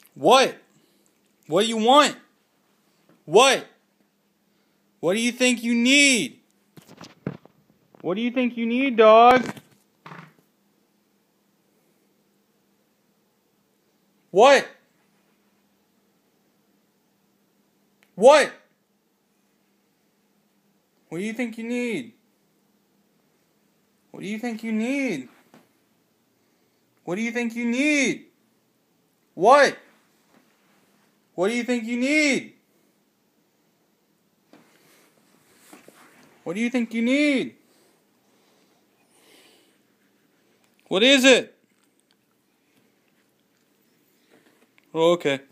What? What do you want? What? What do you think you need? What do you think you need, dog? What? What? What do you think you need? What do you think you need? What do you think you need? What? What do you think you need? What do you think you need? What is it? Oh, okay.